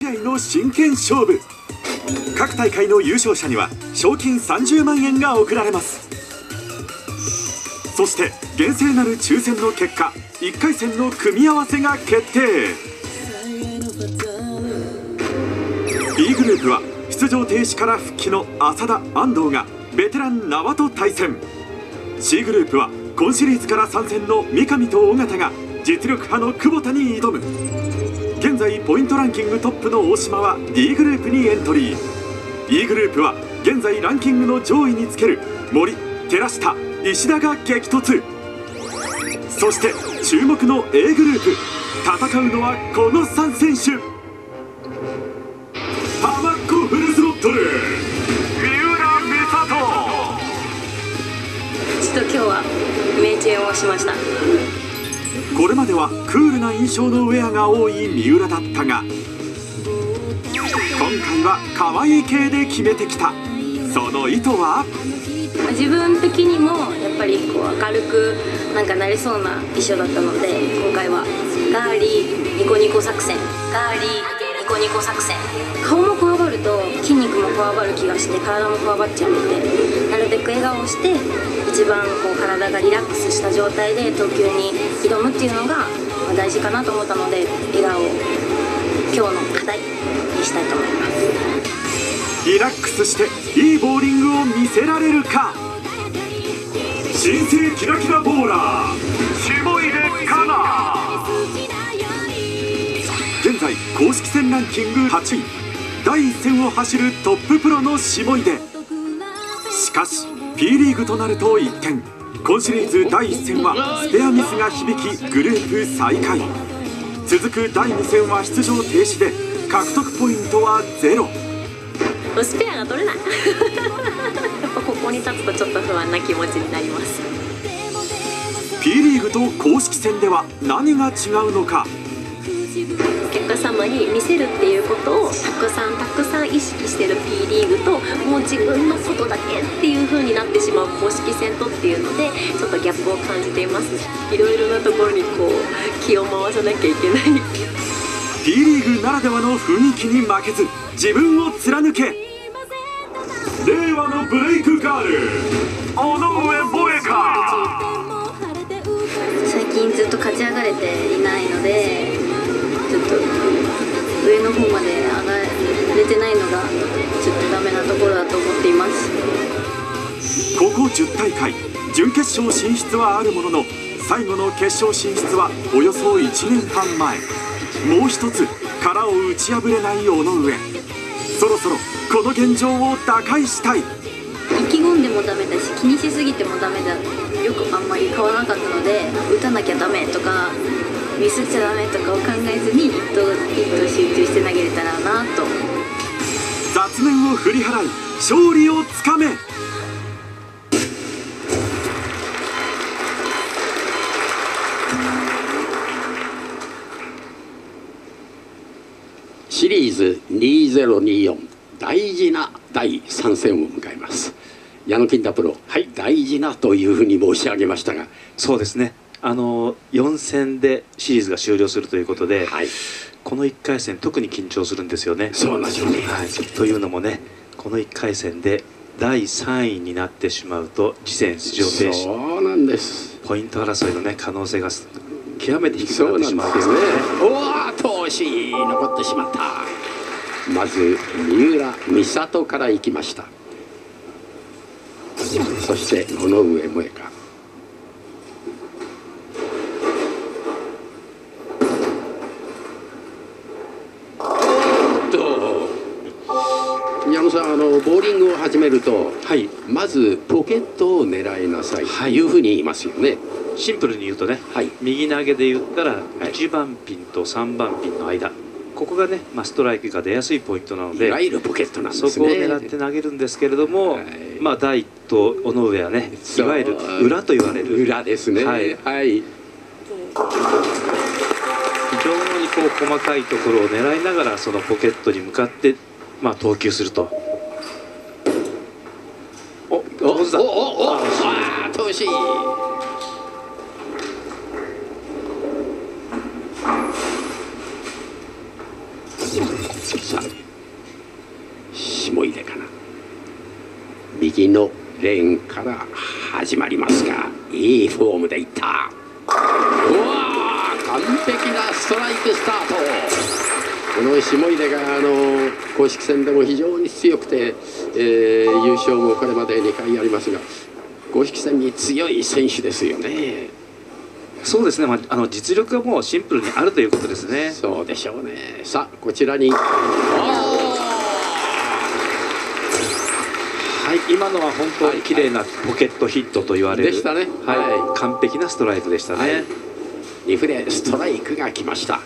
試合の真剣勝負。各大会の優勝者には賞金30万円が贈られます。そして厳正なる抽選の結果、1回戦の組み合わせが決定。 B グループは出場停止から復帰の浅田・安藤がベテラン名和と対戦。 C グループは今シリーズから参戦の三上と尾形が実力派の久保田に挑む。現在ポイントランキングトップの大島は D グループにエントリー。 E グループは現在ランキングの上位につける森、寺下、石田が激突。そして注目の A グループ、戦うのはこの3選手。浜っ子フルスロットル、三浦美里。 ちょっと今日は命中をしました。 これまではクールな印象のウェアが多い三浦だったが、今回は可愛い系で決めてきた。その意図は？ 自分的にもやっぱりこう明るくなんかなれそうな衣装だったので、今回はガーリーニコニコ作戦、ガーリーニコニコ作戦。顔もこわばると筋肉もこわばる気がして、体もこわばっちゃうので、なるべく笑顔をして一番こう体がリラックスした状態で投球に挑むっていうのが大事かなと思ったので、笑顔を今日の課題にしたいと思います。 リラックスしていいボーリングを見せられるか。新生キラキラボーラー下出かな。現在公式戦ランキング8位、第一線を走るトッププロの下出。しかし P リーグとなると一転、今シリーズ第1戦はスペアミスが響きグループ最下位。続く第2戦は出場停止で獲得ポイントは0。 スペアが取れないやっぱここに立つとちょっと不安な気持ちになります。 P リーグと公式戦では何が違うのか。 お客様に見せるっていうことをたくさん意識してる P リーグと、もう自分のことだけっていう風になってしまう公式戦とっていうので、ちょっとギャップを感じています。いろいろなところにこう気を回さなきゃいけない P リーグならではの雰囲気に負けず自分を貫け。令和のブレイクガール尾上萌恵か。 最近ずっと勝ち上がれていないので、ちょっと上の方まで上がれてないのがちょっとダメなところだと思っています。 ここ10大会準決勝進出はあるものの、最後の決勝進出はおよそ1年半前。もう一つ殻を打ち破れない尾上。そろそろこの現状を打開したい。 意気込んでもダメだし、気にしすぎてもダメだ、よくあんまり変わらなかったので、打たなきゃダメとかミスっちゃダメとかを考えずに一投集中して投げれたらなと。 雑念を振り払い勝利をつかめ。 シリーズ2024大事な第3戦を迎えます。矢野金太プロ、はい、大事なというふうに申し上げましたが、 そうですね、4戦でシリーズが終了するということで、はい、この1回戦特に緊張するんですよね。 そうなんですよね、 はい、というのもね、この1回戦で第3位になってしまうと次戦出場停止、 そうなんです、 ポイント争いの、ね、可能性が極めて低くなってしまうんですね。 おお、投手残ってしまった。まず三浦美里から行きました。そして尾上萌恵か。矢野さん、ボーリングを始めると、はい、まずポケットを狙いなさいというふうに言いますよね。 シンプルに言うとね、はい、右投げで言ったら1番ピンと3番ピンの間、ここがね、ストライクが出やすいポイントなので、 いわゆるポケットなんですね。 そこを狙って投げるんですけれども、はい、第一と尾上はね、いわゆる裏と言われる裏ですね。はい、はい、 非常にこう細かいところを狙いながら、そのポケットに向かって投球すると。お、上手だ。 投手。 さあ下出かな、右のレーンから始まりますが、いいフォームでいった。うわー、完璧なストライクスタート。この下出が公式戦でも非常に強くて、優勝もこれまで2回ありますが、公式戦に強い選手ですよね。 そうですね、実力がもうシンプルにあるということですね。 そうでしょうね。さあこちらに、はい、 今のは本当に綺麗なポケットヒットと言われる、 でしたね。 はい、完璧なストライクでしたね。 はい、2フレストライクが来ました。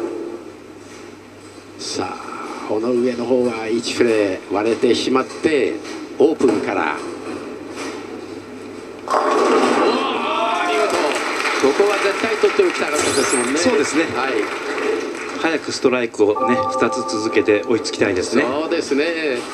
さあこの上の方は1フレ割れてしまってオープンから、おお見事。ここは絶対取っておきたかったですもんね。 そうですね、 はい、 早くストライクをね2つ続けて追いつきたいですね。 そうですね。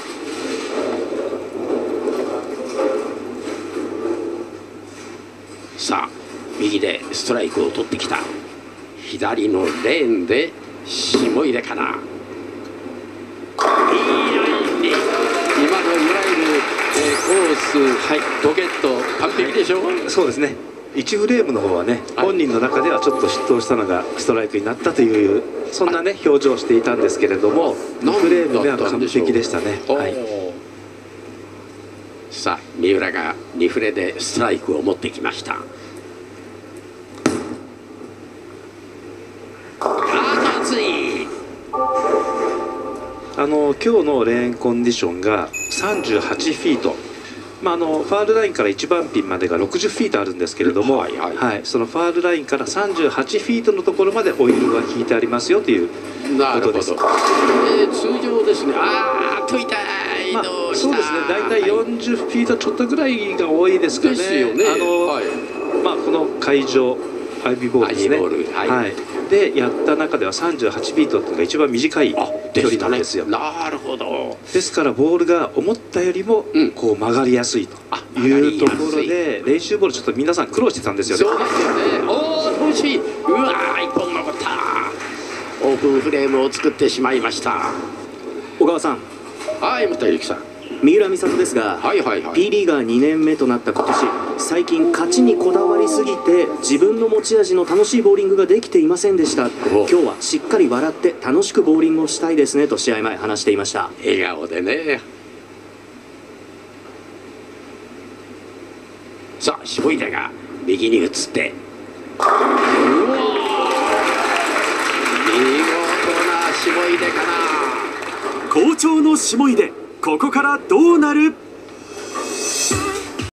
さあ右でストライクを取ってきた。左のレーンで下出かな。いいラインに、今のいわゆる、コース、はい、ポケット完璧でしょう。 そうですね、1フレームの方はね、本人の中ではちょっと失投したのがストライクになったというそんなね表情をしていたんですけれども、2フレーム目は完璧でしたね。はい、 さあ三浦が2フレでストライクを持ってきました。熱い。 今日のレーンコンディションが38フィート、ファールラインから1番ピンまでが60フィートあるんですけれども、そのファールラインから38フィートのところまでオイルが引いてありますよということです。 通常ですね、痛いのそうですね、大体40フィートちょっとぐらいが多いですかね。 ですよね。 この会場アイビーボールですね。でやった中では38フィートっていうのが一番短い距離なんですよ。 なるほど。 ですからボールが思ったよりもこう曲がりやすいというところで、練習ボールちょっと皆さん苦労してたんですよね。 そうですよね。おお、惜しい。うわー、一本残った。オープンフレームを作ってしまいました。 小川さん。 はい、又之さん。 三浦美里ですが、P リーガー2年目となった今年、最近勝ちにこだわりすぎて自分の持ち味の楽しいボーリングができていませんでした。今日はしっかり笑って楽しくボーリングをしたいですねと試合前話していました。 笑顔でね。さあ下出が右に移って、うわ見事な下出かな。 好調の下出、ここからどうなる。